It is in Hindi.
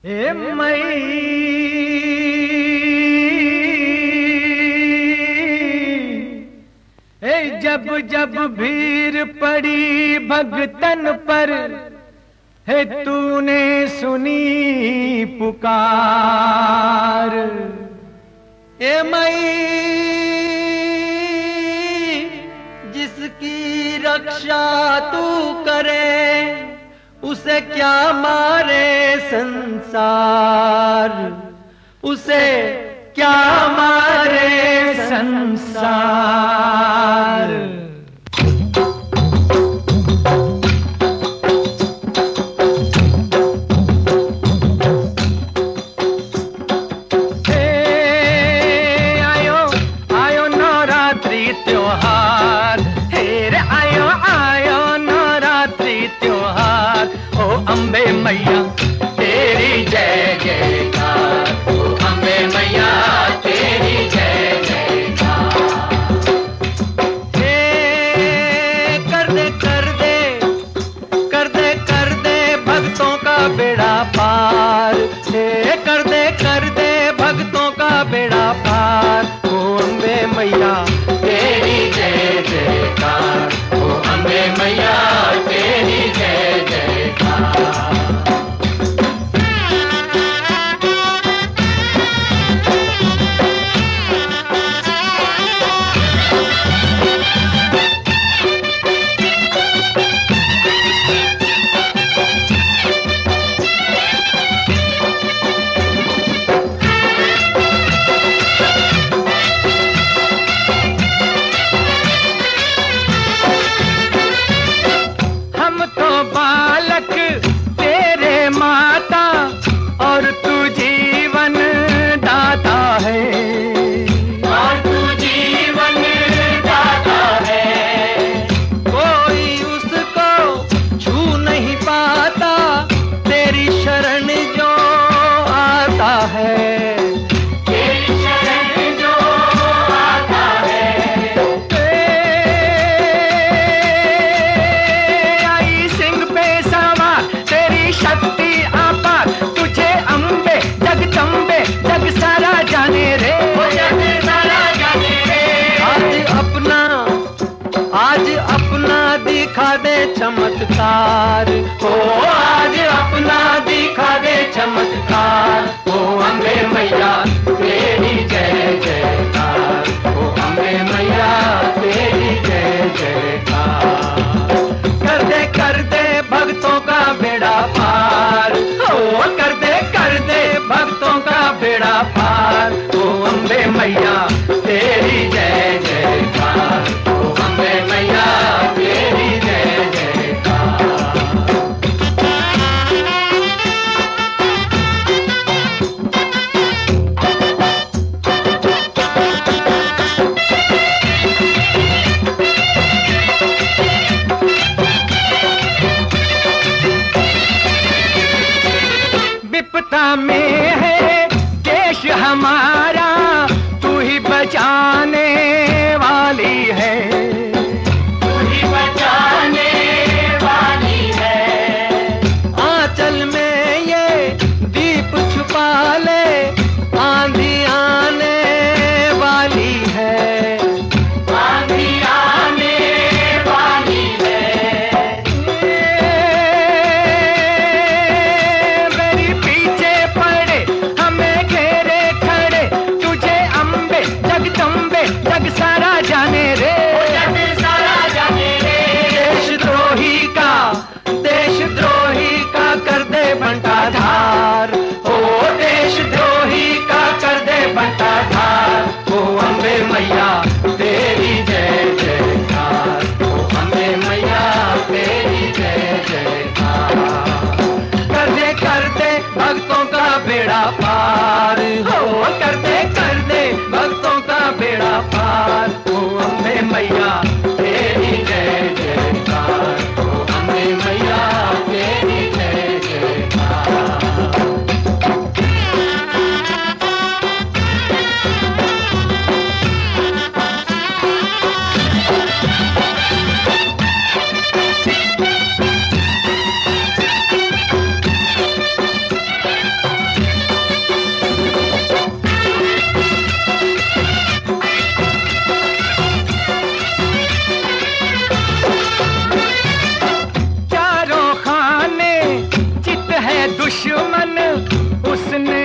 हे मई जब जब भीड़ पड़ी भगतन पर, है तूने सुनी पुकार। ए मई जिसकी रक्षा तू करे, उसे क्या मारे संसार, उसे क्या मारे संसार। आयो नवरात्रि त्योहार, हे रे आयो आयो नवरात्रि त्योहार। ओ अम्बे मैया तेरी जय जयकार, ओ अम्बे मैया तेरी जय जयकार। हे कर दे भक्तों का बेड़ा पार, हे कर दे भक्तों का बेड़ा पार। ओ अम्बे मैया तेरी जय जयकार, ओ अम्बे मैया तेरी जय जयकार। बालक तेरे माता और तू जीवन दाता है, और तू जीवन दाता है। कोई उसको छू नहीं पाता, तेरी शरण जो आता है, तेरी शरण जो आता है। शक्ति आपार तुझे अम्बे जगदम्बे जग सारा जाने रे, जग सारा जाने रे। आज अपना दिखा दे चमत्कार, ओ आज अपना दिखा दे चमत्कार। ओ अम्बे मैया तेरी जय जयकार, ओ अम्बे मैया तेरी जय जयकार। कर दे भक्तों का बेड़ा पार, ओ कर दे भक्तों का बेड़ा पार। ओ अम्बे मैया तेरी जय जयकार, ओ अम्बे मैया तेरी जय जयकार। विपदा में है देश हमारा, तू ही बचाने वाली है, तू ही बचाने वाली है। आंचल में ये दीप छुपा ले, आंधी आने वाली है, आंधी आने वाली है। जग सारा जाने रे, जग सारा जाने रे। देशद्रोही का कर दे बंटाधार, ओ देशद्रोही का कर दे बंटाधार। ओ अम्बे मैया तेरी जय जयकार, ओ अम्बे मैया तेरी जय जयकार। कर दे भक्तों का बेड़ा पार, हो कर दे भक्तों का बेड़ा पार। ओ अम्बे मैया तेरी जय जयकार, ओ अम्बे मैया तेरी जय जयकार। दुश्मन उसने